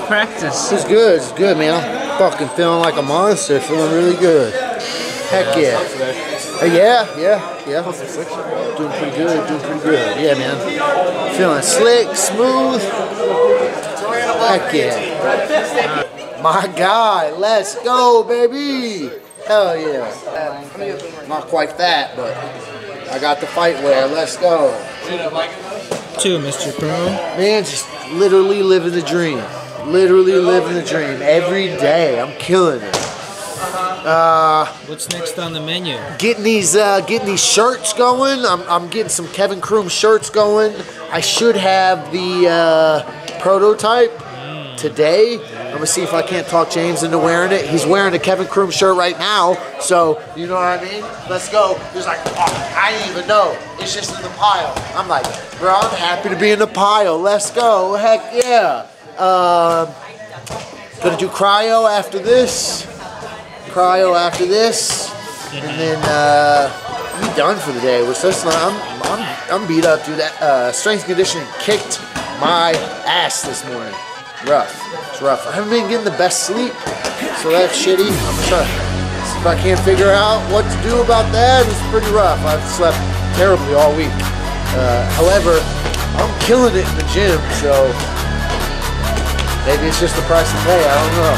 practice? It's good. It's good, man. I'm fucking feeling like a monster. Feeling really good. Heck yeah. Yeah. Doing pretty good. Yeah, man. Feeling slick, smooth. Heck yeah. My guy, let's go, baby. Hell yeah. Not quite fat, but I got the fight wear. Let's go. Too, Mr. Pro. Man, just literally living the dream. Literally living the dream every day. I'm killing it. What's next on the menu? Getting these shirts going. I'm getting some Kevin Kroom shirts going. I should have the prototype today. I'm gonna see if I can't talk James into wearing it. He's wearing a Kevin Kroom shirt right now, so you know what I mean? Let's go. He's like, oh, I didn't even know. It's just in the pile. I'm like, bro, I'm happy to be in the pile. Let's go. Heck yeah. Gonna do cryo after this. And then be done for the day. Which I'm beat up, dude. That strength and conditioning kicked my ass this morning. Rough. It's rough. I haven't been getting the best sleep, so that's shitty. I'm trying to see if I can't figure out what to do about that. It's pretty rough. I've slept terribly all week. However, I'm killing it in the gym, so maybe it's just the price to pay. I don't know.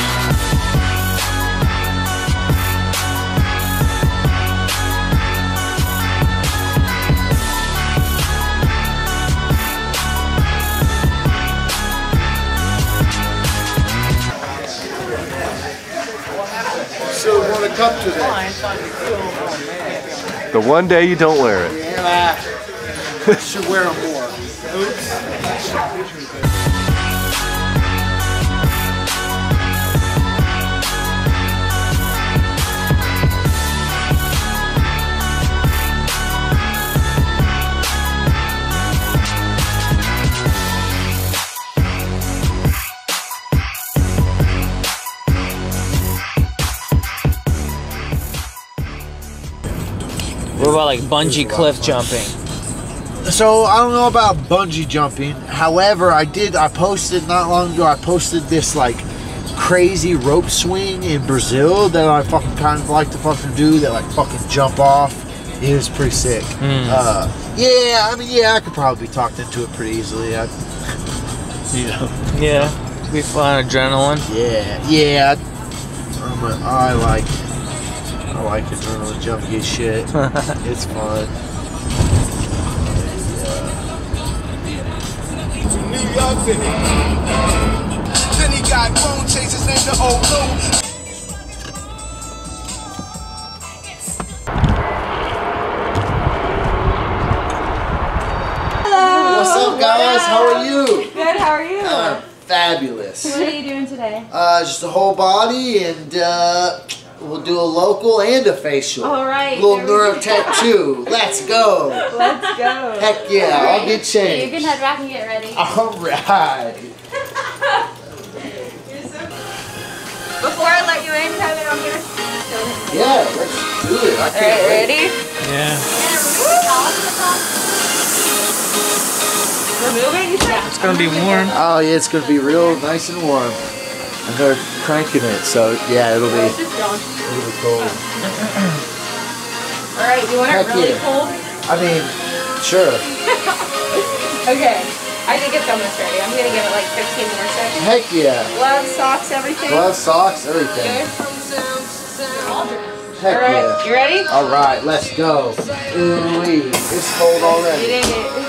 So want a cup today. The one day you don't wear it. Yeah, I should wear them more. Oops. What about like bungee cliff jumping? So I don't know about bungee jumping. However, I posted not long ago. I posted this like crazy rope swing in Brazil that I fucking kind of like to fucking do. That like fucking jump off. It was pretty sick. Yeah, I mean, yeah, I could probably be talked into it pretty easily. Yeah, be fun, adrenaline. Yeah. I like adrenaline junkie shit. It's fun. New York City. Then he got bone chasers named the old Lou. Hello. What's up, guys? How are you? Good. How are you? Fabulous. What are you doing today? Just a whole body, and we'll do a local and a facial. All right. A little neuro tattoo. Let's go. Let's go. Heck yeah, All right. I'll get changed. You can head back and get ready. All right. Before I let you in, Kevin, I'm gonna. Yeah, let's do it. I All can't right, wait. ready? Yeah. Remove it. Yeah. It's gonna be warm. Oh yeah, it's gonna be real nice and warm. And they're cranking it, so yeah, it'll be cold. All right. You want it Heck really yeah. cold? I mean, sure. Okay. I think it's almost ready. I'm gonna give it like 15 more seconds. Heck yeah. Gloves, socks, everything. Gloves, socks, everything. Good. Heck All right. yeah. You ready? All right, let's go. Ooh, it's cold You already. did it.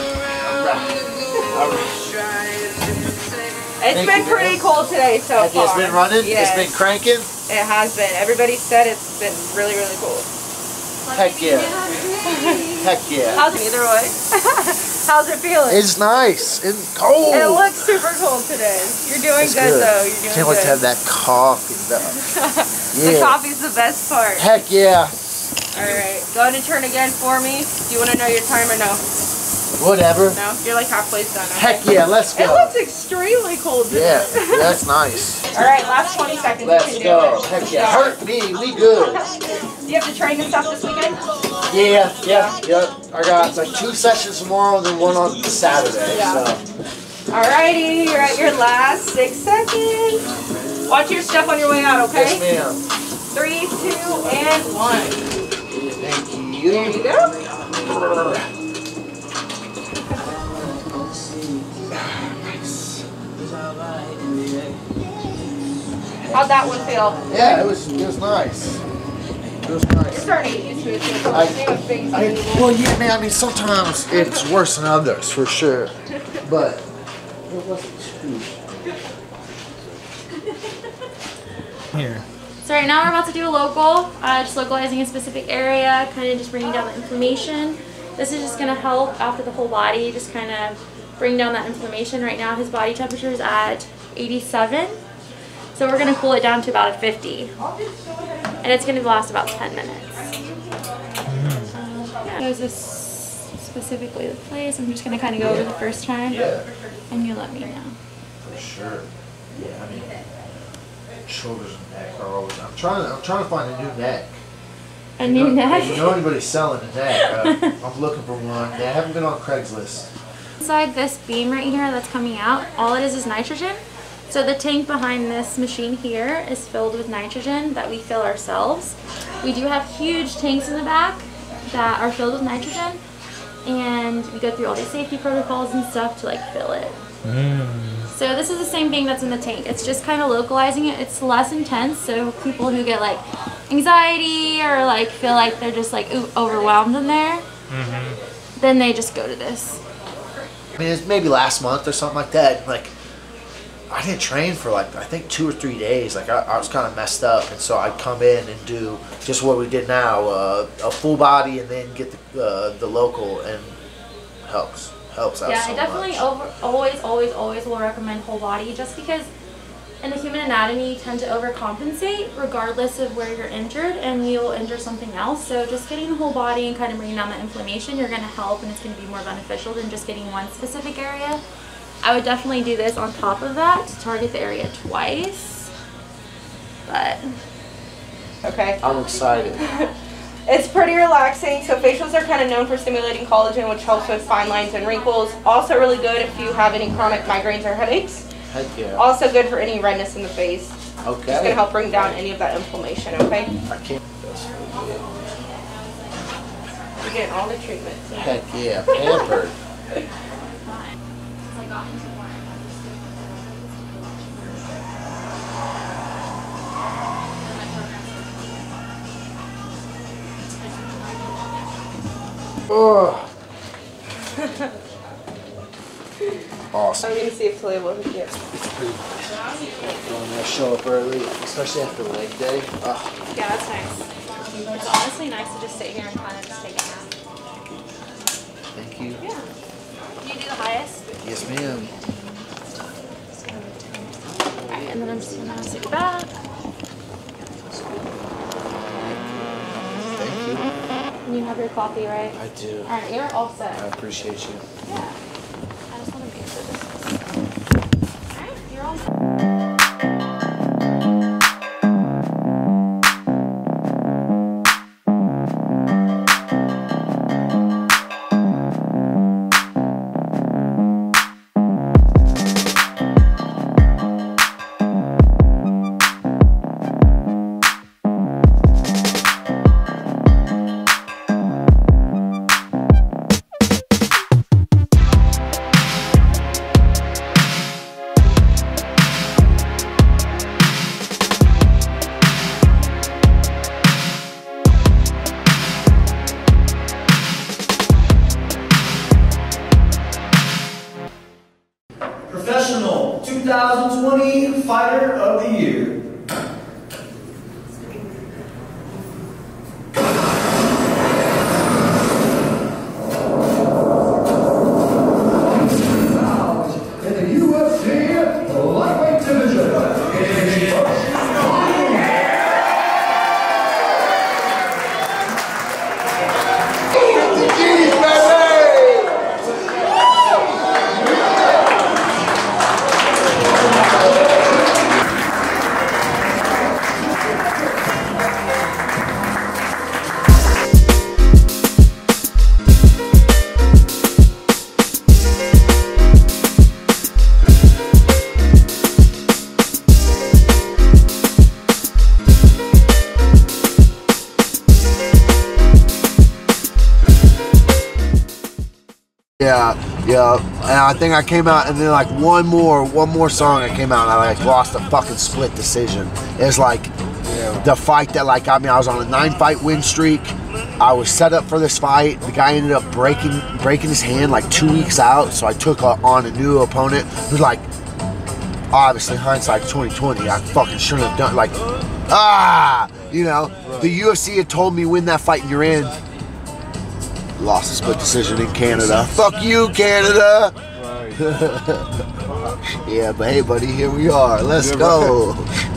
It's Thank been you, pretty man. cold today so Heck yeah, far. it's been running. Yes. It's been cranking. It has been. Everybody said it's been really, really cool. Heck yeah. Heck yeah. How's it either way? How's it feeling? It's nice and cold. It looks super cold today. You're doing It's good though. You're doing Can't wait good. to have that coffee though. The Yeah. coffee's the best part. Heck yeah. Alright. Go ahead and turn again for me. Do you want to know your time or no? Whatever. No? You're like halfway done. Okay. Heck yeah, let's It go. looks extremely cold today. Yeah, that's nice. Alright, last 20 seconds. Let's You can go. do it. Heck yeah. Hurt me, we good. Do you have to train and stuff this weekend? Yeah. I got like 2 sessions tomorrow and then one on Saturday. Yeah. So Alrighty, you at your last 6 seconds. Watch your step on your way out, okay? Yes, ma'am. 3, 2, and 1. Thank you. There you go. How'd that one feel? Yeah, it was nice. It was You're nice. starting to get used to it. So Well, yeah, man. I mean, sometimes it's worse than others, for sure. But it wasn't too. Here. So right now we're about to do a local, just localizing a specific area, kind of just bringing down the inflammation. This is just going to help after the whole body, just kind of bring down that inflammation. Right now his body temperature is at 87, so we're going to cool it down to about a 50. And it's going to last about 10 minutes. Yeah. There's this specifically the place. I'm just going to kind of go over the first time, and you let me know. For sure. Yeah, I mean, shoulders and neck are always. I'm trying to find a new neck. A new neck? If you know anybody selling a neck, I'm looking for one. They haven't been on Craigslist. Inside this beam right here that's coming out, all it is nitrogen. So the tank behind this machine here is filled with nitrogen that we fill ourselves. We do have huge tanks in the back that are filled with nitrogen, and we go through all these safety protocols and stuff to like fill it. So this is the same thing that's in the tank. It's just kind of localizing it. It's less intense, so people who get like anxiety or like feel like they're just like overwhelmed in there, then they just go to this. I mean, it's maybe last month or something like that. Like, I didn't train for like, I think 2 or 3 days. Like, I was kind of messed up, and so I'd come in and do just what we did now, a full body, and then get the local, and helps out so much. Yeah, I definitely always will recommend whole body, just because in the human anatomy you tend to overcompensate regardless of where you're injured, and you'll injure something else. So just getting the whole body and kind of bringing down the inflammation, you're going to help, and it's going to be more beneficial than just getting one specific area. I would definitely do this on top of that to target the area twice. But Okay. I'm excited. It's pretty relaxing. So facials are kind of known for stimulating collagen, which helps with fine lines and wrinkles. Also really good if you have any chronic migraines or headaches. Heck yeah. Also good for any redness in the face. Okay. Just gonna help bring down any of that inflammation, okay? I can't. You're getting all the treatments. Heck yeah, pampered. Oh. Awesome. I'm gonna see if Talia will hit you. It's pretty. When I show up early, especially after leg day. Oh. yeah, that's nice. It's honestly nice to just sit here and kind of just take a nap. Thank you. Yeah. Can you do the highest? Yes, ma'am. Alright, and then I'm just gonna sit back. Thank you. And you have your coffee, right? I do. Alright, you're all set. I appreciate you. Yeah. I just want to make sure this is. Alright, you're all set. Professional 2020 Fighter of the Year. In the UFC lightweight division. Yeah, and I think I came out, and then like one more song I came out, and I like lost a fucking split decision. It's like the fight that like got me. I was on a 9-fight win streak. I was set up for this fight. The guy ended up breaking his hand like 2 weeks out, so I took on a new opponent who's like, obviously hindsight 2020. I fucking shouldn't have done like, you know. The UFC had told me win that fight and you're in. Lost a split decision in Canada. Fuck you, Canada. Yeah, but hey, buddy, here we are. Let's go.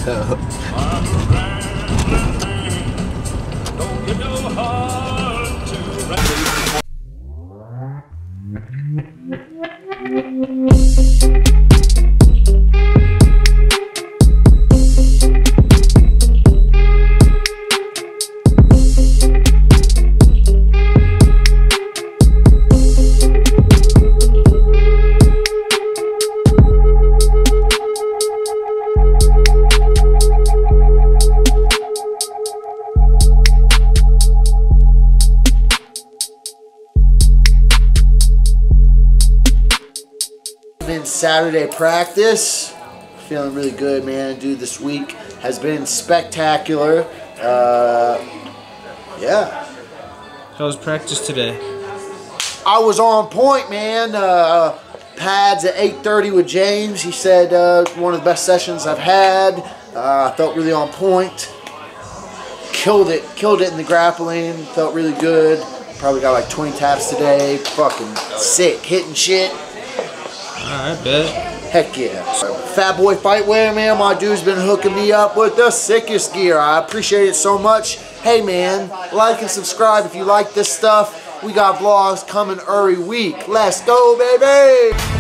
Been Saturday practice. Feeling really good, man. Dude, this week has been spectacular. Yeah. How was practice today? I was on point, man. Pads at 8:30 with James. He said one of the best sessions I've had. I felt really on point. Killed it in the grappling. Felt really good. Probably got like 20 taps today. Fucking sick. Hitting shit. I bet. Heck yeah. Fat Boy Fightwear, man, my dude's been hooking me up with the sickest gear. I appreciate it so much. Hey, man, like and subscribe if you like this stuff. We got vlogs coming every week. Let's go, baby!